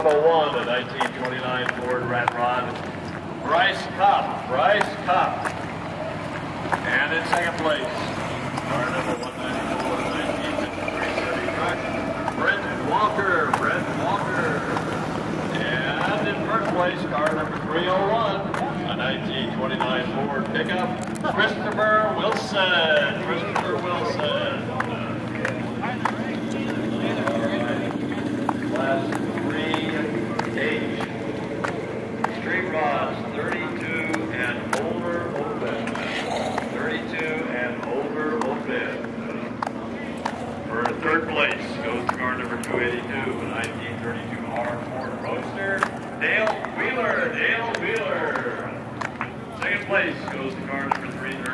501, a 1929 Ford Rat Rod. Bryce Kopp. And in second place, car number 194, 1953 Chevy truck, Brent Walker. And in first place, car number 301, a 1929 Ford pickup, Christopher Wilson. Class 3H. Street rods, 32 and over bed. 32 and over bed. For third place goes to car number 282, a 1932 Ford Roadster, Dale Wheeler. Second place goes to car number